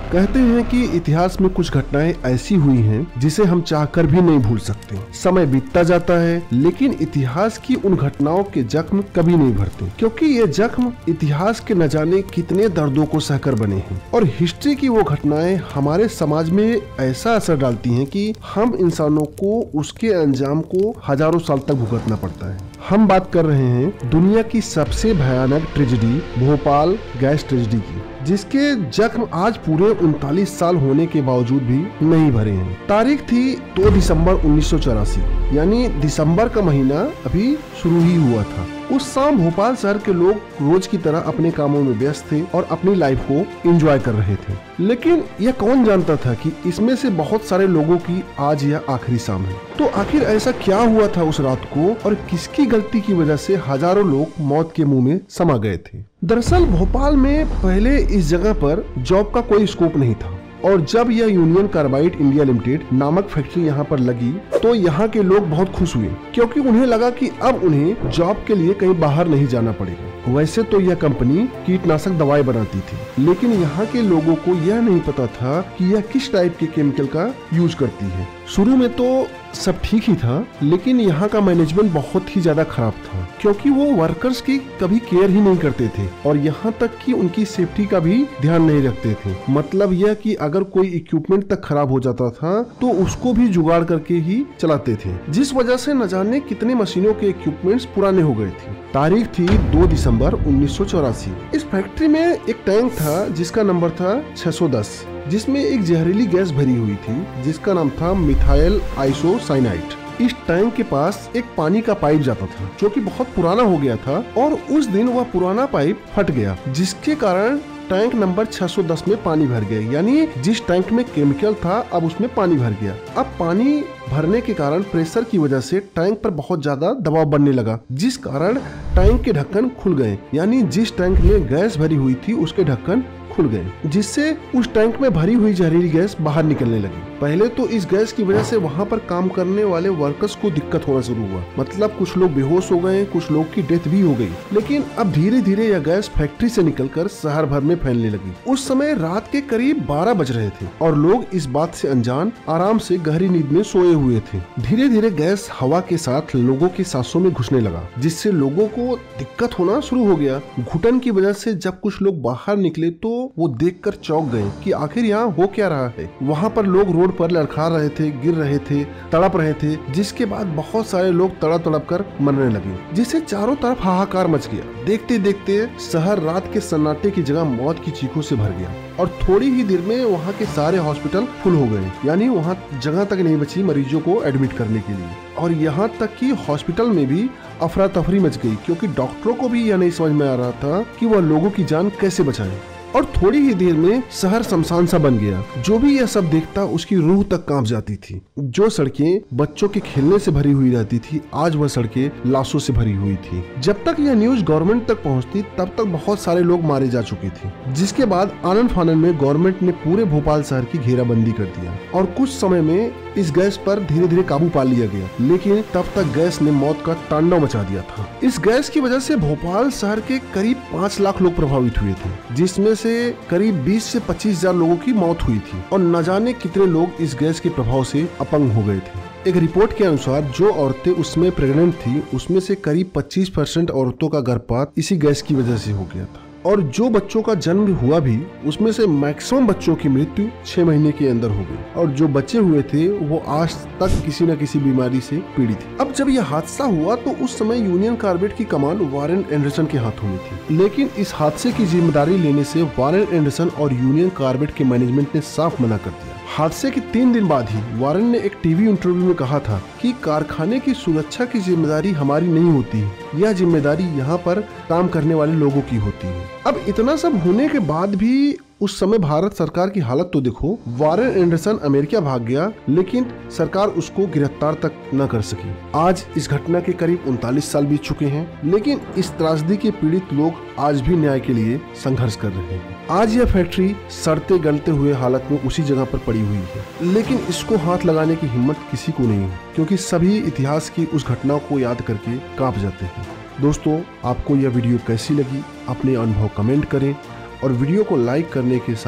कहते हैं कि इतिहास में कुछ घटनाएं ऐसी हुई हैं जिसे हम चाहकर भी नहीं भूल सकते। समय बीतता जाता है लेकिन इतिहास की उन घटनाओं के जख्म कभी नहीं भरते, क्योंकि ये जख्म इतिहास के न जाने कितने दर्दों को सहकर बने हैं। और हिस्ट्री की वो घटनाएं हमारे समाज में ऐसा असर डालती हैं कि हम इंसानों को उसके अंजाम को हजारों साल तक भुगतना पड़ता है। हम बात कर रहे हैं दुनिया की सबसे भयानक ट्रेजेडी, भोपाल गैस ट्रेजेडी की, जिसके जख्म आज पूरे 39 साल होने के बावजूद भी नहीं भरे हैं। तारीख थी 2 दिसंबर 1984, यानी दिसंबर का महीना अभी शुरू ही हुआ था। उस शाम भोपाल शहर के लोग रोज की तरह अपने कामों में व्यस्त थे और अपनी लाइफ को एंजॉय कर रहे थे। लेकिन यह कौन जानता था कि इसमें से बहुत सारे लोगों की आज यह आखिरी शाम है। तो आखिर ऐसा क्या हुआ था उस रात को और किसकी गलती की वजह से हजारों लोग मौत के मुंह में समा गए थे। दरअसल भोपाल में पहले इस जगह पर जॉब का कोई स्कोप नहीं था, और जब यह यूनियन कार्बाइड इंडिया लिमिटेड नामक फैक्ट्री यहाँ पर लगी तो यहाँ के लोग बहुत खुश हुए, क्योंकि उन्हें लगा कि अब उन्हें जॉब के लिए कहीं बाहर नहीं जाना पड़ेगा। वैसे तो यह कंपनी कीटनाशक दवाई बनाती थी, लेकिन यहाँ के लोगों को यह नहीं पता था कि यह किस टाइप के केमिकल का यूज करती है। शुरू में तो सब ठीक ही था, लेकिन यहाँ का मैनेजमेंट बहुत ही ज्यादा खराब था, क्योंकि वो वर्कर्स की कभी केयर ही नहीं करते थे और यहाँ तक कि उनकी सेफ्टी का भी ध्यान नहीं रखते थे। मतलब यह कि अगर कोई इक्विपमेंट तक खराब हो जाता था तो उसको भी जुगाड़ करके ही चलाते थे, जिस वजह से न जाने कितने मशीनों के इक्विपमेंट्स पुराने हो गए थे। तारीख थी 2 दिसंबर 1984। इस फैक्ट्री में एक टैंक था जिसका नंबर था 610, जिसमें एक जहरीली गैस भरी हुई थी जिसका नाम था मिथाइल आइसोसाइनाइड। इस टैंक के पास एक पानी का पाइप जाता था जो कि बहुत पुराना हो गया था, और उस दिन वह पुराना पाइप फट गया, जिसके कारण टैंक नंबर 610 में पानी भर गया। यानी जिस टैंक में केमिकल था अब उसमें पानी भर गया। अब पानी भरने के कारण प्रेशर की वजह से टैंक पर बहुत ज्यादा दबाव बनने लगा, जिस कारण टैंक के ढक्कन खुल गए। यानी जिस टैंक में गैस भरी हुई थी उसके ढक्कन खुल गए, जिससे उस टैंक में भरी हुई जहरीली गैस बाहर निकलने लगी। पहले तो इस गैस की वजह से वहाँ पर काम करने वाले वर्कर्स को दिक्कत होना शुरू हुआ, मतलब कुछ लोग बेहोश हो गए, कुछ लोग की डेथ भी हो गई। लेकिन अब धीरे धीरे यह गैस फैक्ट्री से निकलकर शहर भर में फैलने लगी। उस समय रात के करीब 12 बज रहे थे और लोग इस बात से अनजान आराम से गहरी नींद में सोए हुए थे। धीरे धीरे गैस हवा के साथ लोगों की सांसों में घुसने लगा, जिससे लोगों को दिक्कत होना शुरू हो गया। घुटन की वजह से जब कुछ लोग बाहर निकले तो वो देखकर चौंक गए कि आखिर यहाँ हो क्या रहा है। वहाँ पर लोग रोड पर लड़खड़ा रहे थे, गिर रहे थे, तड़प रहे थे, जिसके बाद बहुत सारे लोग तड़प कर मरने लगे, जिससे चारों तरफ हाहाकार मच गया। देखते देखते शहर रात के सन्नाटे की जगह मौत की चीखों से भर गया और थोड़ी ही देर में वहाँ के सारे हॉस्पिटल फुल हो गए। यानी वहाँ जगह तक नहीं बची मरीजों को एडमिट करने के लिए, और यहाँ तक कि हॉस्पिटल में भी अफरा तफरी मच गई, क्योंकि डॉक्टरों को भी यह नहीं समझ में आ रहा था कि वह लोगों की जान कैसे बचाएं। और थोड़ी ही देर में शहर शमशान सा बन गया। जो भी यह सब देखता उसकी रूह तक कांप जाती थी। जो सड़कें बच्चों के खेलने से भरी हुई रहती थी, आज वह सड़कें लाशों से भरी हुई थी। जब तक यह न्यूज गवर्नमेंट तक पहुंचती तब तक बहुत सारे लोग मारे जा चुके थे, जिसके बाद आनन फानन में गवर्नमेंट ने पूरे भोपाल शहर की घेराबंदी कर दिया और कुछ समय में इस गैस पर धीरे धीरे काबू पा लिया गया। लेकिन तब तक गैस ने मौत का तांडव मचा दिया था। इस गैस की वजह से भोपाल शहर के करीब 5 लाख लोग प्रभावित हुए थे, जिसमें से करीब 20 से 25 हजार लोगों की मौत हुई थी और न जाने कितने लोग इस गैस के प्रभाव से अपंग हो गए थे। एक रिपोर्ट के अनुसार जो औरतें उसमें प्रेग्नेंट थी उसमें से करीब 25% औरतों का गर्भपात इसी गैस की वजह से हो गया था, और जो बच्चों का जन्म हुआ भी उसमें से मैक्सिमम बच्चों की मृत्यु 6 महीने के अंदर हो गई, और जो बच्चे हुए थे वो आज तक किसी न किसी बीमारी से पीड़ित थे। अब जब यह हादसा हुआ तो उस समय यूनियन कार्बाइड की कमान वारेन एंडरसन के हाथों में थी, लेकिन इस हादसे की जिम्मेदारी लेने से वारेन एंडरसन और यूनियन कार्बाइड के मैनेजमेंट ने साफ मना कर दिया। हादसे के 3 दिन बाद ही वारेन ने एक टीवी इंटरव्यू में कहा था कि कारखाने की सुरक्षा की जिम्मेदारी हमारी नहीं होती है, यह जिम्मेदारी यहाँ पर काम करने वाले लोगों की होती है। अब इतना सब होने के बाद भी उस समय भारत सरकार की हालत तो देखो। वारेन एंडरसन अमेरिका भाग गया, लेकिन सरकार उसको गिरफ्तार तक न कर सकी। आज इस घटना के करीब 39 साल बीत चुके हैं, लेकिन इस त्रासदी के पीड़ित लोग आज भी न्याय के लिए संघर्ष कर रहे हैं। आज यह फैक्ट्री सड़ते गलते हुए हालत में उसी जगह पर पड़ी हुई है, लेकिन इसको हाथ लगाने की हिम्मत किसी को नहीं है, क्योंकि सभी इतिहास की उस घटना को याद करके कांप जाते हैं। दोस्तों, आपको यह वीडियो कैसी लगी अपने अनुभव कमेंट करें और वीडियो को लाइक करने के साथ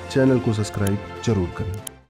चैनल को सब्सक्राइब जरूर करें।